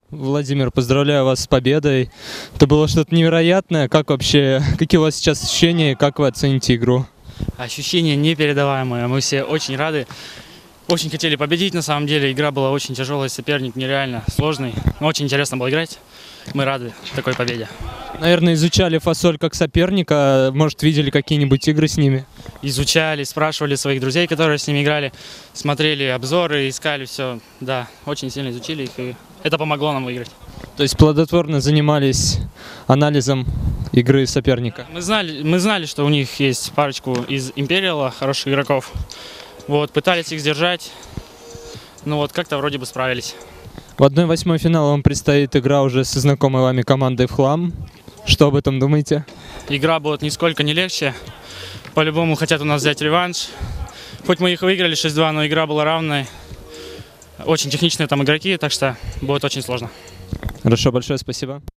Владимир, поздравляю вас с победой. Это было что-то невероятное. Как вообще, какие у вас сейчас ощущения, как вы оцените игру? Ощущения непередаваемые. Мы все очень рады. Очень хотели победить, на самом деле. Игра была очень тяжелая, соперник нереально сложный. Но очень интересно было играть. Мы рады такой победе. Наверное, изучали Фасоль как соперника. Может, видели какие-нибудь игры с ними? Изучали, спрашивали своих друзей, которые с ними играли. Смотрели обзоры, искали все. Да, очень сильно изучили их. И это помогло нам выиграть. То есть плодотворно занимались анализом игры соперника? Мы знали, что у них есть парочку из Империала, хороших игроков. Вот, пытались их сдержать. Ну вот, как-то вроде бы справились. В 1/8 финала вам предстоит игра уже со знакомой вами командой в хлам. Что об этом думаете? Игра будет нисколько не легче. По-любому хотят у нас взять реванш. Хоть мы их выиграли 6-2, но игра была равной. Очень техничные там игроки, так что будет очень сложно. Хорошо, большое спасибо.